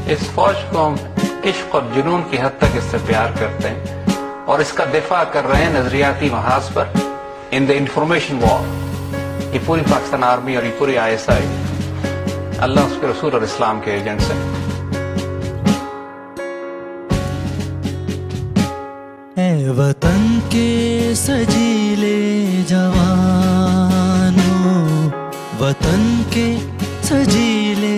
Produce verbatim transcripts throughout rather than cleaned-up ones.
इस फौज को हम इश्क और जुनून की हद तक इससे प्यार करते हैं और इसका दिफा कर रहे हैं नजरियाती महाज पर इन द इंफॉर्मेशन वॉर। ये पूरी पाकिस्तान आर्मी और ये पूरी आई एस आई अल्लाह उसके रसूल और इस्लाम के एजेंट्स हैं। ए वतन के सजीले जवानों, वतन के सजीले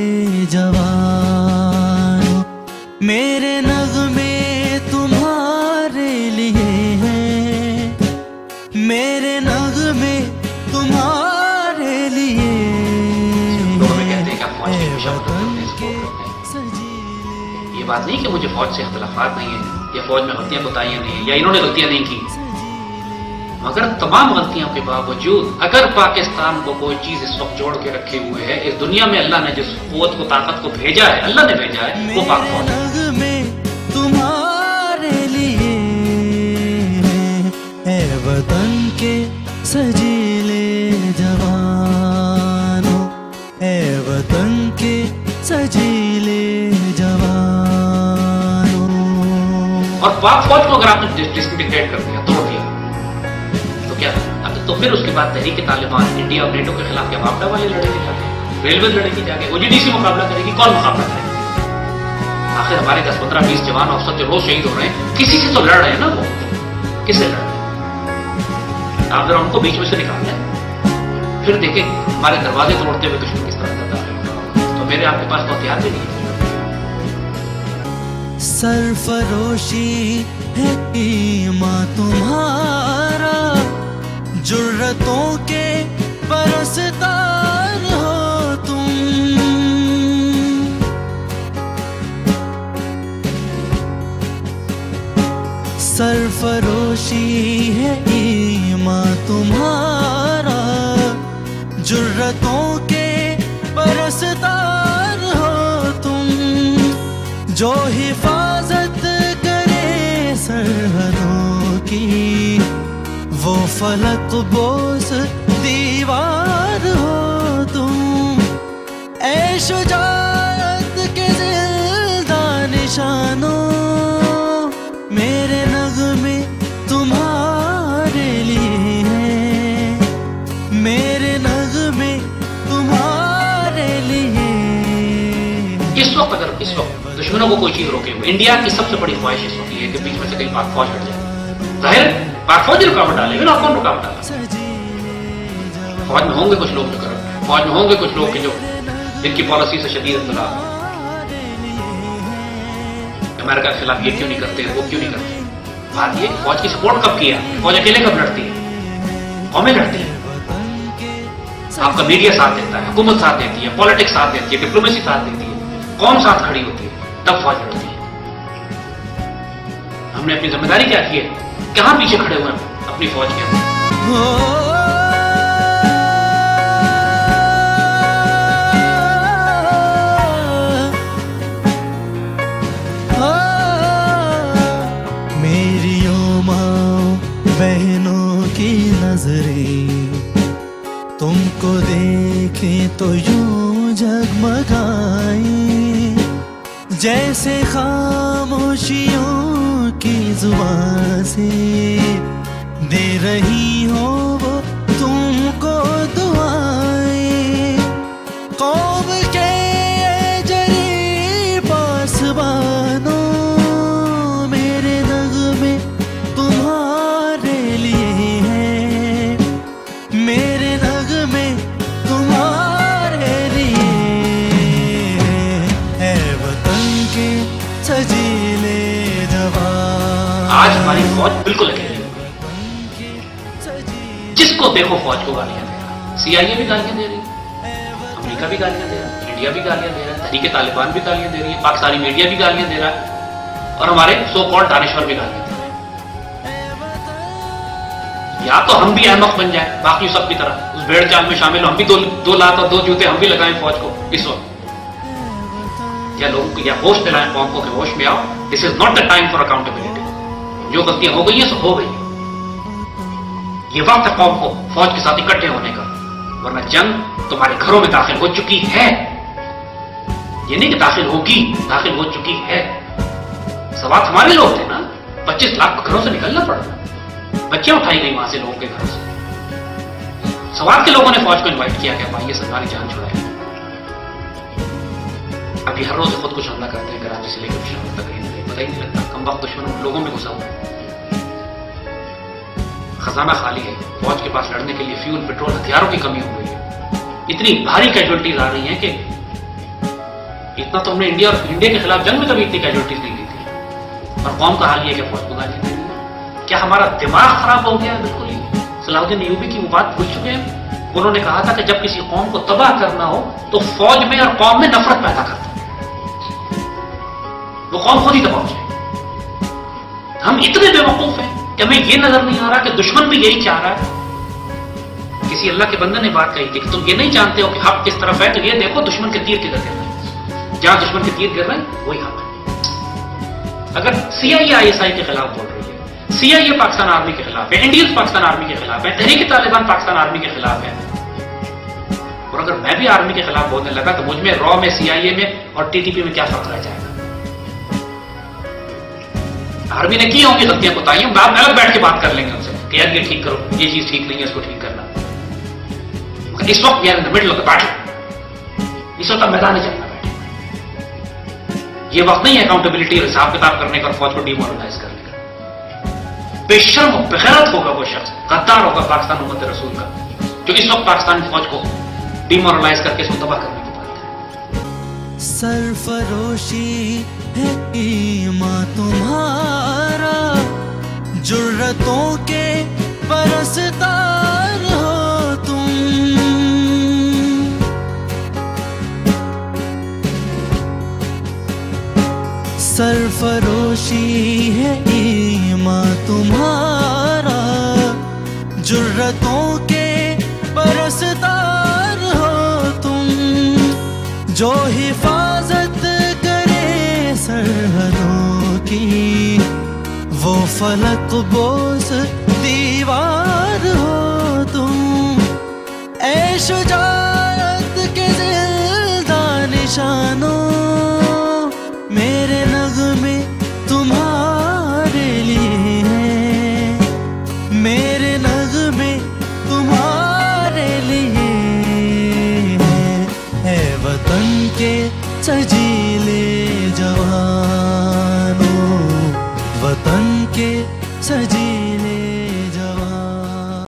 जवानों, मेरे नगमे तुम्हारे लिए हैं, मेरे नगमे तुम्हारे लिए। ये बात नहीं कि मुझे फौज से इख्तिलाफात नहीं है या फौज में गलतियां कोताहियां नहीं है या इन्होंने गलतियां नहीं की, मगर तमाम गलतियों के बावजूद अगर पाकिस्तान को कोई चीज इस वक्त जोड़ के रखे हुए है इस दुनिया में, अल्लाह ने जिस कुव्वत को ताकत को भेजा है, अल्लाह ने भेजा है, वो पाक फौज है। तुम्हारे लिए है वतन के सजीले जवानों, है वतन के सजीले जवानों। और पाक फौज को अगर आपने डिसइंटीग्रेट कर दिया, तोड़ दिया, तो क्या तो फिर उसके बाद तहरीक तालिबान इंडिया और नेटो के खिलाफ क्या वापडा वाले लड़ेंगे जाके, रेलवे लड़ेगी जाके, ओजीडीसी मुकाबला करेगी, कौन मुकाबला करेगा? आखिर हमारे दस पंद्रह बीस जवान अफसर जो रोज शहीद हो रहे हैं, किसी से तो लड़ रहे हैं ना, वो किससे लड़ रहे हैं? आप जरा उनको बीच में से निकाल लें, फिर देखें हमारे दरवाजे तोड़ते हुए दुश्मन किस तरह जाता है। तो मेरे आपके पास तो हथियार भी नहीं है। सरफरोशी है ईमान तुम्हारा, जुर्रतों के परस्तार हो तुम, सरफरोशी है ईमान तुम्हारा, जुर्रतों के परस्तार हो तुम, जो हिफाजत करे सरहदों की, वो फलक बोस दीवार हो तुम। ऐ शुजाअत के जिंदा निशानों, मेरे नगमे तुम्हारे लिए हैं, मेरे नगमे तुम्हारे लिए। इस वक्त अगर इस वक्त दुश्मनों को कोई चीज रोके हुए, इंडिया की सबसे बड़ी ख्वाहिश इस वक्त ये है कि बीच में से कहीं पाक फौज हट जाए। जाहिर पाक फौज रुकावट डालेगी ना, कौन रुकावट डालेगा? फौज में होंगे कुछ लोग जो करप्ट, फौज में होंगे कुछ लोग जो जिनकी पॉलिसी से शदीद इख्तिलाफ, अमेरिका के खिलाफ ये क्यों नहीं करते, वो क्यों नहीं करते। बात ये फौज की सपोर्ट कब किया, फौज अकेले कब लड़ती है? कौमें लड़ती है। आपका मीडिया साथ देता है, हुकूमत साथ देती है, पॉलिटिक्स साथ देती है, डिप्लोमेसी साथ देती है, कौम साथ खड़ी होती है, तब फौज लड़ती है। हमने अपनी जिम्मेदारी क्या की है? कहां पीछे खड़े हुए हैं अपनी फौज के? मेरी ओ माँ बहनों की नजरें तुमको देखे तो यूं जगमगाए, जैसे खामोशियों की जुबान से दे रही हो वो तुमको दुआएं। कौम के जरी पासबानों, मेरे नगमे तुम्हारे लिए हैं, मेरे नगमे तुम्हारे लिए है वतन के सजीले जवान। आज हमारी फौज बिल्कुल अकेली है, जिसको देखो फौज को गालियां दे रहा, सीआईए भी गालियां दे रही, अमेरिका भी गालियां दे रहा, इंडिया भी गालियां दे रहा, तहरीक तालिबान भी गालियां दे रही है, पाकिस्तानी मीडिया भी गालियां दे रहा है, और हमारे सो कॉल्ड दानिश्वर भी गालियां दे रहे हैं। या तो हम भी अहमक बन जाए बाकी सब की तरह, उस भेड़ चाल में शामिल हो, हम भी दो दो लात और दो जूते हम भी लगाएं फौज को इस वक्त, या लोगों को या होश दिलाएं कौम को कि होश में आओ, this is not the time for accountability. जो गलतियां हो गई हैं सो हो गई, ये वक्त है कौम को फौज के साथ इकट्ठे होने का, वरना जंग तुम्हारे घरों में दाखिल हो चुकी है। ये नहीं कि दाखिल होगी, दाखिल हो चुकी है। सवाल हमारे लोग थे ना, पच्चीस लाख घरों से निकलना पड़ा, बच्चियां उठाई गई वहां से लोगों के घरों से। सवाल के लोगों ने फौज को इन्वाइट किया कि आप आइए सरकारी जान छुड़ाए। अभी हर रोज खुद कुछ हमला करते हैं, कराची से लेकर पेशावर तक, कहीं पता ही नहीं लगता, कम वक्त दुश्मन लोगों में घुसा हुआ है। खजाना खाली है, फौज के पास लड़ने के लिए फ्यूल, पेट्रोल, हथियारों की कमी हो गई है। इतनी भारी कैजुअलिटीज आ रही हैं कि इतना तो हमने इंडिया और इंडिया के खिलाफ जंग में कभी इतनी कैजुअलिटीज नहीं दी थी। और कौम का हाल ये कि फौज को गाली दे रही है। क्या हमारा दिमाग खराब हो गया है? बिल्कुल ही। सलाहुद्दीन अय्यूबी की वो बात भूल चुके हैं। उन्होंने कहा था कि जब किसी कौम को तबाह करना हो तो फौज में और कौम में नफरत पैदा कर दो, वो कौम खुद ही तबाह हो जाए। हम इतने बेवकूफ हैं कि हमें ये नजर नहीं आ रहा कि दुश्मन भी यही चाह रहा है। किसी अल्लाह के बंदे ने बात कही थी कि तुम ये नहीं जानते हो कि हक किस तरफ है, तो ये देखो दुश्मन के तीर किधर गिर रहे हैं। जहां दुश्मन के तीर गिर रहे हैं वही हक है। अगर सीआईए आईएसआई के खिलाफ बोल रही है, सीआईए पाकिस्तान आर्मी के खिलाफ है, इंडियंस पाकिस्तान आर्मी के खिलाफ है, तहरीक तालिबान पाकिस्तान आर्मी के खिलाफ है, और अगर मैं भी आर्मी के खिलाफ बोलने लगा तो मुझ में रॉ में, सीआईए में और टीटीपी में क्या फर्क रह जाएगा? आर्मी ने की होंगी गलतियां कोताही, हम बाद में अलग बैठ के बात कर लेंगे उनसे कि यार ये ठीक करो, ये चीज ठीक नहीं है, इसको ठीक करना। इस वक्त यार in the middle of the battle, इस वक्त मैदान में चलना बैठे। ये वक्त नहीं है अकाउंटेबिलिटी और हिसाब किताब करने का और फौज को डिमोरलाइज करने का। बेशर्म और बेगैरत होगा वो शख्स, गद्दार होगा पाकिस्तान उम्मत रसूल का, जो इस वक्त पाकिस्तान फौज को डिमोरलाइज करके इसको तबाह करने की बात है। सरफरोशी है ईमान तुम्हारा, जुर्रतों के परस्तार हो तुम। सरफरोशी है ईमान तुम्हारा, जुर्रतों के परस्तार हो तुम। जो हिफाजत करे सरहदों की, वो फलक बोस दीवार हो तुम। ऐ शुजाअत के ज़िंदा निशानों, मेरे नग़्मे तुम्हारे लिए हैं, मेरे नग़्मे तुम्हारे लिए हैं। है वतन के सजीले जवानों, वतन के सजी